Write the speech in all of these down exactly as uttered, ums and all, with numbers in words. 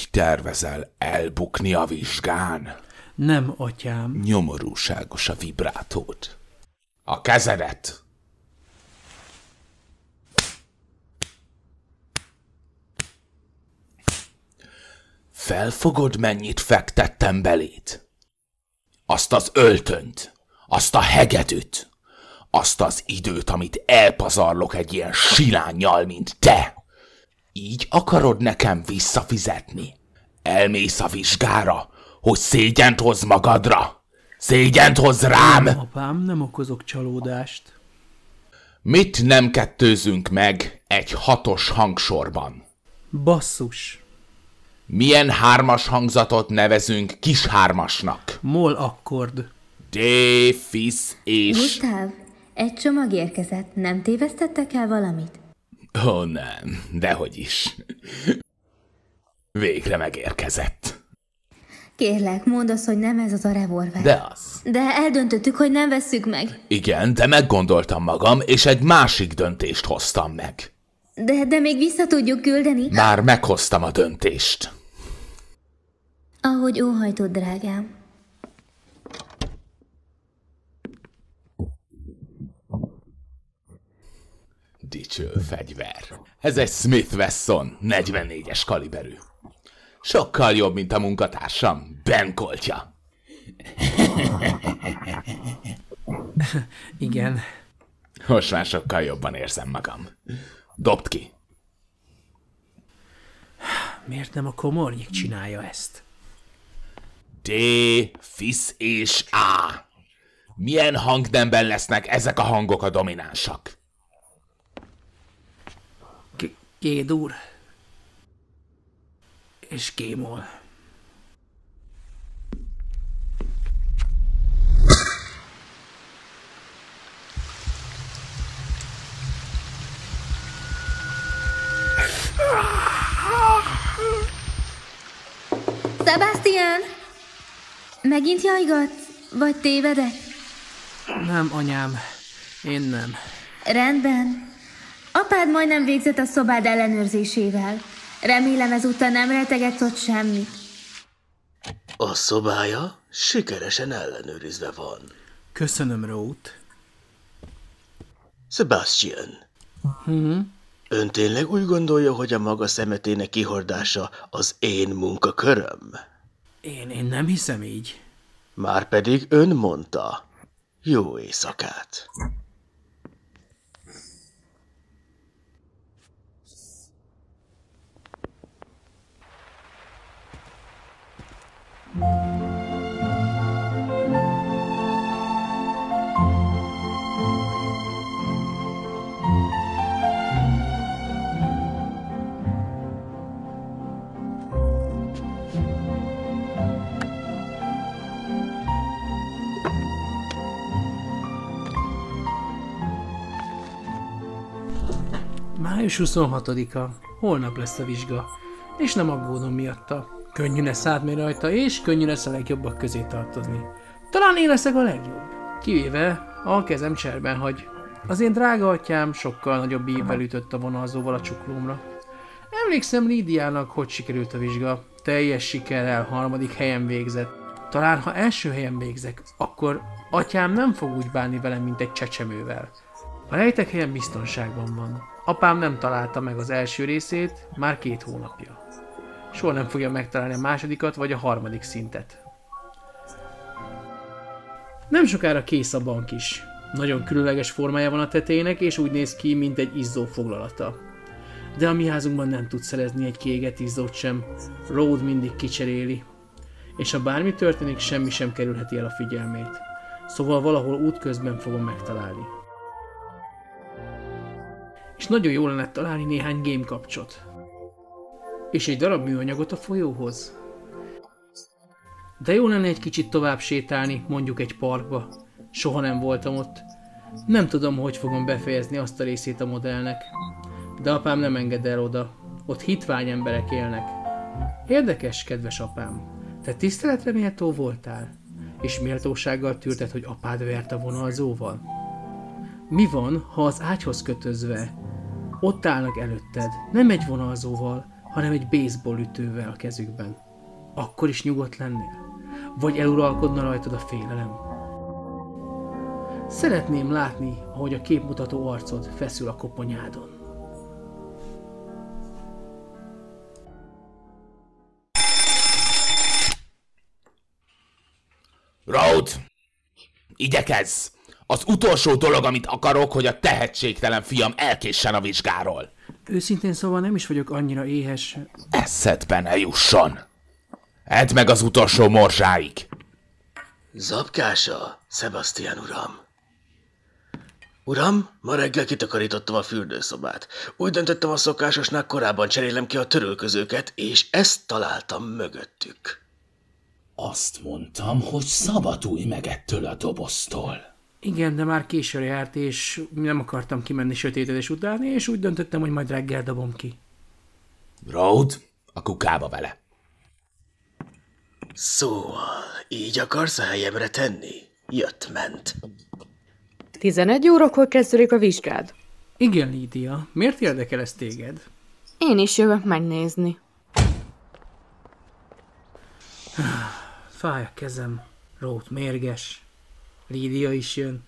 tervezel elbukni a vizsgán? Nem, atyám. Nyomorúságos a vibrátód. A kezedet! Felfogod, mennyit fektettem beléd? Azt az öltönyt, azt a hegedűt, azt az időt, amit elpazarlok egy ilyen silánnyal, mint te. Így akarod nekem visszafizetni? Elmész a vizsgára, hogy szégyent hoz magadra? Szégyent hoz rám? Nem, apám, nem okozok csalódást. Mit nem kettőzünk meg egy hatos hangsorban? Basszus. Milyen hármas hangzatot nevezünk kis hármasnak? Moll akkord. Dé, fisz és... Gusztáv, egy csomag érkezett. Nem tévesztettek el valamit? Ó, nem, dehogy is. Végre megérkezett. Kérlek, mondd azt, hogy nem ez az a revolver. De az. De eldöntöttük, hogy nem vesszük meg. Igen, de meggondoltam magam, és egy másik döntést hoztam meg. De, de még vissza tudjuk küldeni. Már meghoztam a döntést. Ahogy óhajtod, drágám. Dicső fegyver. Ez egy Smith Wesson negyvennégyes kaliberű. Sokkal jobb, mint a munkatársam, Ben Coltja. Igen. Most már sokkal jobban érzem magam. Dobd ki. Miért nem a komornyik csinálja ezt? D, fisz és A. Milyen hangnemben lesznek ezek a hangok a dominánsak? G-dur. És G-moll. Sebastian! Megint jajgatsz? Vagy tévedek? Nem, anyám. Én nem. Rendben. Apád majdnem végzett a szobád ellenőrzésével. Remélem ezúttal nem retegetsz ott semmit. A szobája sikeresen ellenőrizve van. Köszönöm, Rót. Sebastian. Uh-huh. Ön tényleg úgy gondolja, hogy a maga szemetének kihordása az én munkaköröm? Én, én nem hiszem így. Márpedig ön mondta. Jó éjszakát. május huszonhatodika. Holnap lesz a vizsga. És nem aggódom miatta. Könnyű lesz átmenni rajta, és könnyű lesz a legjobbak közé tartozni. Talán én leszek a legjobb. Kivéve a kezem cserben hagy. Az én drága atyám sokkal nagyobb ívvel ütött a vonalzóval a csuklómra. Emlékszem Lídiának, hogy sikerült a vizsga. Teljes sikerrel harmadik helyen végzett. Talán ha első helyen végzek, akkor atyám nem fog úgy bánni velem, mint egy csecsemővel. A rejtek helyen biztonságban van. Apám nem találta meg az első részét már két hónapja. Soha nem fogja megtalálni a másodikat vagy a harmadik szintet. Nem sokára kész a bank is. Nagyon különleges formája van a tetejének, és úgy néz ki, mint egy izzó foglalata. De a mi házunkban nem tud szerezni egy kiégett izzót sem. Road mindig kicseréli. És ha bármi történik, semmi sem kerülheti el a figyelmét. Szóval valahol útközben fogom megtalálni. És nagyon jó lenne találni néhány game kapcsot. És egy darab műanyagot a folyóhoz. De jó lenne egy kicsit tovább sétálni, mondjuk egy parkba. Soha nem voltam ott. Nem tudom, hogy fogom befejezni azt a részét a modellnek. De apám nem enged el oda. Ott hitvány emberek élnek. Érdekes, kedves apám. Te tiszteletre méltó voltál? És méltósággal tűrted, hogy apád vert a vonalzóval? Mi van, ha az ágyhoz kötözve ott állnak előtted, nem egy vonalzóval, hanem egy baseball ütővel a kezükben. Akkor is nyugodt lennél? Vagy eluralkodna rajtad a félelem? Szeretném látni, ahogy a képmutató arcod feszül a koponyádon. Rhodes! Igyekezz! Az utolsó dolog, amit akarok, hogy a tehetségtelen fiam elkéssen a vizsgáról. Őszintén szóval nem is vagyok annyira éhes. Eszedbe ne jusson! Edd meg az utolsó morzsáig! Zapkása, Sebastian uram. Uram, ma reggel kitakarítottam a fürdőszobát. Úgy döntöttem, a szokásosnál korábban cserélem ki a törölközőket, és ezt találtam mögöttük. Azt mondtam, hogy szabadulj meg ettől a doboztól. Igen, de már későre járt, és nem akartam kimenni sötétedés után, és úgy döntöttem, hogy majd reggel dobom ki. Rhodes, a kukába vele. Szóval, így akarsz a helyemre tenni? Jött-ment. tizenegy órakor kezdődik a vizsgád. Igen, Lídia. Miért érdekel ez téged? Én is jövök megnézni. Fáj a kezem. Rót mérges. Lídia is jön.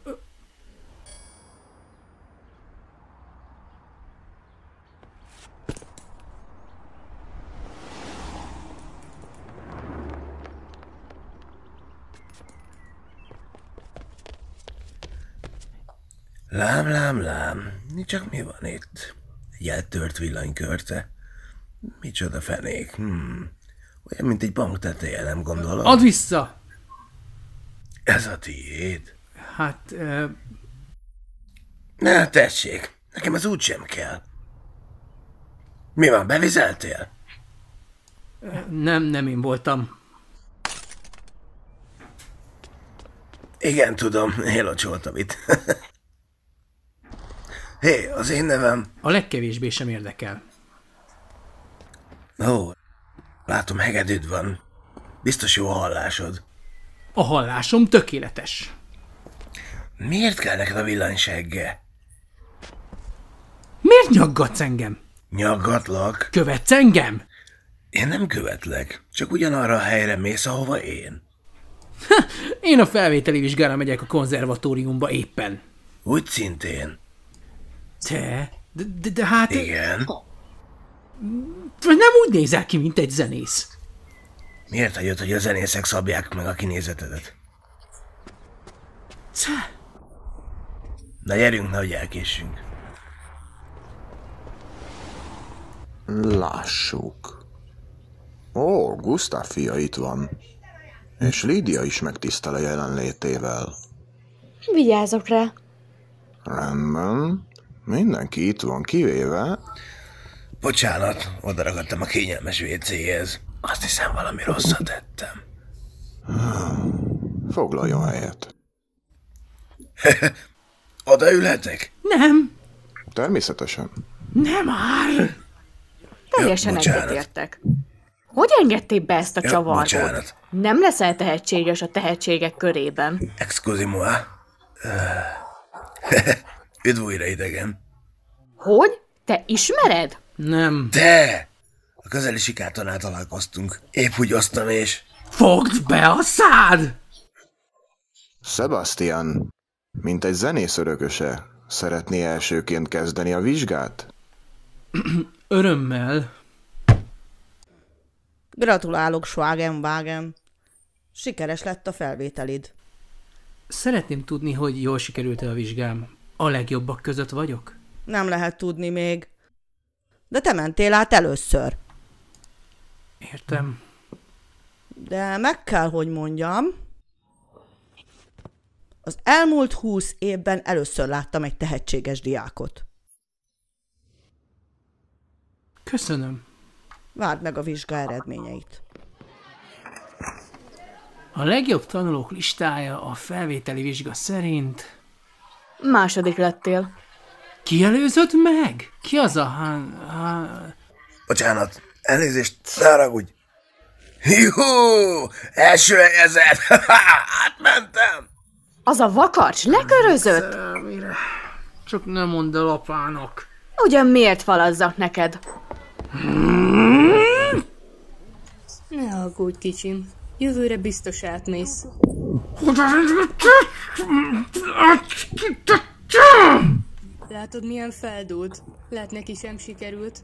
Lám, lám, lám. Csak mi van itt? Egy eltört villanykörte. Micsoda fenék. Hmm. Olyan, mint egy bank teteje, nem gondolod? Add vissza! Ez a tiéd. Hát... Uh... Na, tessék. Nekem az úgysem kell. Mi van, bevizeltél? Nem, nem én voltam. Igen, tudom. Én locsoltam itt. Hé, hey, az én nevem... A legkevésbé sem érdekel. Ó, látom, hegedűd van. Biztos jó a hallásod. A hallásom tökéletes. Miért kell neked a villanysegge? Miért nyaggatsz engem? Nyaggatlak? Követsz engem? Én nem követlek, csak ugyanarra a helyre mész, ahova én. Ha, én a felvételi vizsgára megyek a konzervatóriumba éppen. Úgy szintén. Te? De, de, de hát... Igen. Nem úgy nézel ki, mint egy zenész. Miért hagyod, hogy a zenészek szabják meg a kinézetedet? Te. Na gyerünk, nehogy elkéssünk. Lássuk. Ó, Gustav fia itt van. És Lídia is megtisztel a jelenlétével. Vigyázok rá. Rendben. Mindenki itt van, kivéve... Bocsánat, odaragadtam a kényelmes vécéhez. Azt hiszem, valami rosszat tettem. Foglaljon helyet. Odaülhetek? Nem. Természetesen. Nem már. Teljesen egyetértek. Hogy engedték be ezt a Ja, csavargót? bocsánat. Nem leszel tehetséges a tehetségek körében. Excusez-moi. Üdv újra idegen. Hogy? Te ismered? Nem. De! A közeli sikátornál találkoztunk. Épp úgy osztam és... Fogd be a szád! Sebastian, mint egy zenész örököse, szeretné elsőként kezdeni a vizsgát? Örömmel. Gratulálok, Schwagenwagen. Sikeres lett a felvételid. Szeretném tudni, hogy jól sikerült-e a vizsgám. A legjobbak között vagyok? Nem lehet tudni még. De te mentél át először. Értem. De meg kell, hogy mondjam. Az elmúlt húsz évben először láttam egy tehetséges diákot. Köszönöm. Várd meg a vizsga eredményeit. A legjobb tanulók listája a felvételi vizsga szerint... Második lettél. Ki előzött meg? Ki az a hán... hán... Bocsánat, elnézést, ne haragudj. Juhú! Első helyezett! Átmentem! Az a vakarcs lekörözött? Szerelmére. Csak nem mondd el apának. Ugyan miért falazzak neked? Ne aggódj, kicsim. Jövőre biztos átmész. Látod, milyen feldúlt? Lát, neki sem sikerült.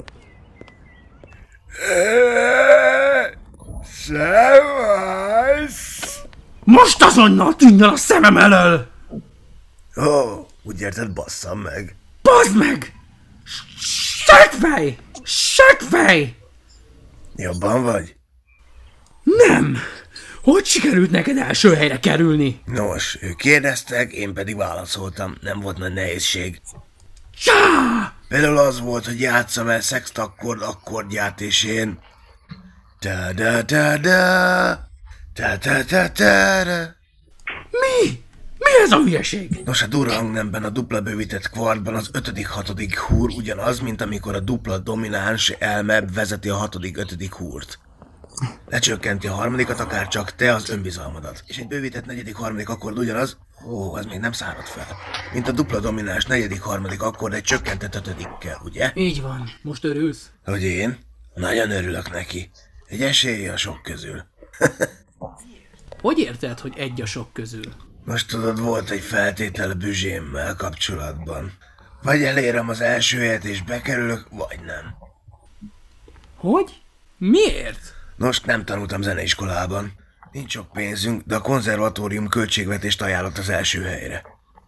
Szevasz! Most azonnal tűnj el a szemem elől! Ó, oh, úgy érted, basszam meg. Bazd meg! Segfej! Segfej! Jobban vagy? Nem! Hogy sikerült neked első helyre kerülni? Nos, ők kérdeztek, én pedig válaszoltam. Nem volt nagy nehézség. Csá! Például az volt, hogy játsszam el szextakkord akkordját, és én... ta da da da ta ta ta ta da. Mi? Mi ez a hülyeség? Nos, a dura hangnemben a dupla bővített kvardban az ötödik-hatodik húr ugyanaz, mint amikor a dupla domináns elme vezeti a hatodik-ötödik húrt. Lecsökkenti a harmadikat, akár csak te az önbizalmadat. És egy bővített negyedik-harmadik akkord ugyanaz, ó, az még nem szárad fel, mint a dupla domináns negyedik-harmadik akkord egy csökkentett ötödikkel, ugye? Így van. Most örülsz? Hogy én? Nagyon örülök neki. Egy esélye a sok közül. Hogy érted, hogy egy a sok közül? Most tudod, volt egy feltétel a büzsémmel kapcsolatban. Vagy elérem az első helyet és bekerülök, vagy nem. Hogy? Miért? Nos, nem tanultam zeneiskolában. Nincs sok pénzünk, de a konzervatórium költségvetést ajánlott az első helyre.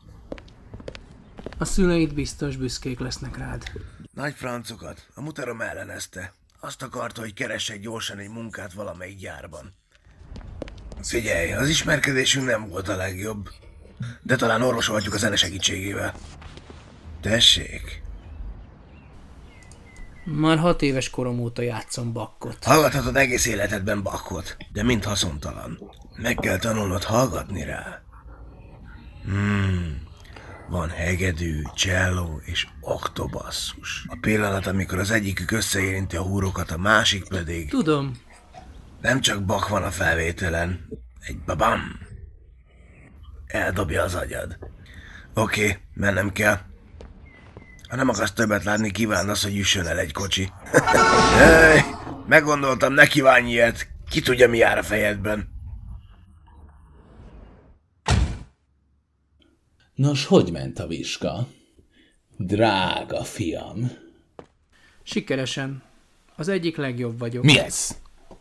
A szüleid biztos büszkék lesznek rád. Nagy francokat, a muterom ellenezte. Azt akarta, hogy keressek gyorsan egy munkát valamelyik gyárban. Figyelj, az ismerkedésünk nem volt a legjobb, de talán orvosolhatjuk a zene segítségével. Tessék. Már hat éves korom óta játszom bakkot. Hallgathatod egész életedben Bachot, de mind haszontalan. Meg kell tanulnod hallgatni rá. Hmm, van hegedű, cselló és oktobasszus. A pillanat, amikor az egyikük összeérinti a húrokat, a másik pedig... Tudom. Nem csak Bach van a felvételen. Egy babam. Eldobja az agyad. Oké, okay, mennem kell. Ha nem akarsz többet látni, kívánd az, hogy üssön el egy kocsi. Hey, meggondoltam, ne kívánj ilyet. Ki tudja, mi jár a fejedben. Nos, hogy ment a vizsga? Drága fiam. Sikeresen. Az egyik legjobb vagyok. Mi ez?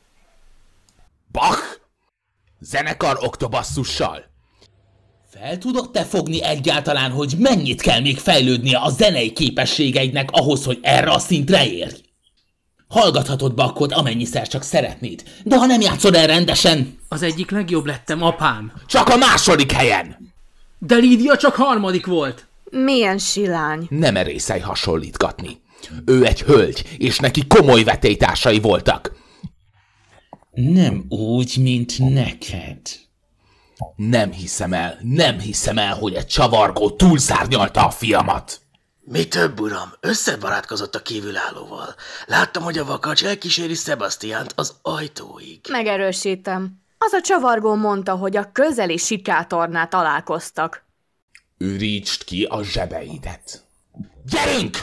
Bach? Zenekar oktobasszussal? Fel tudod te fogni egyáltalán, hogy mennyit kell még fejlődnie a zenei képességeidnek ahhoz, hogy erre a szintre érj? Hallgathatod Bachot, amennyiszer csak szeretnéd, de ha nem játszod el rendesen... Az egyik legjobb lettem, apám. Csak a második helyen! De Lídia csak harmadik volt. Milyen silány. Nem merészelj hasonlítgatni. Ő egy hölgy, és neki komoly vetélytársai voltak. Nem úgy, mint neked. Nem hiszem el, nem hiszem el, hogy egy csavargó túlszárnyalta a fiamat. Mi több, uram, összebarátkozott a kívülállóval. Láttam, hogy a vakacs elkíséri Sebastiánt az ajtóig. Megerősítem. Az a csavargó mondta, hogy a közeli sikátornál találkoztak. Ürítsd ki a zsebeidet. Gyerünk!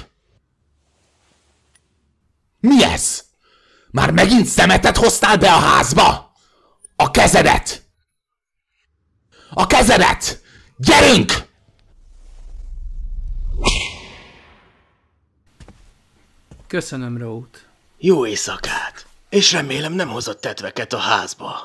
Mi ez? Már megint szemetet hoztál be a házba? A kezedet! A kezedet! Gyerünk! Köszönöm, Rót. Jó éjszakát! És remélem nem hozott tetveket a házba.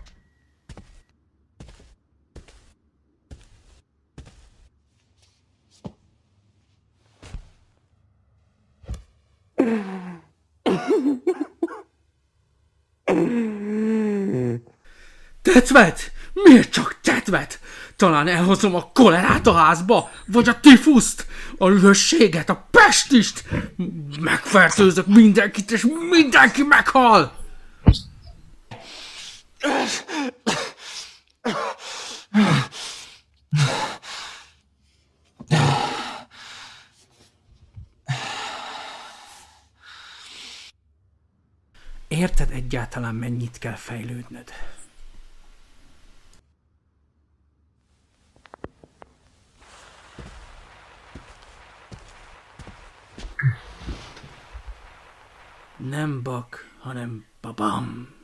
Tetvet? Miért csak tetvet? Talán elhozom a kolerát a házba, vagy a tifuszt, a lősséget, a pestist. Megfertőzök mindenkit, és mindenki meghal. Érted egyáltalán, mennyit kell fejlődnöd? Nem bak, hanem babam.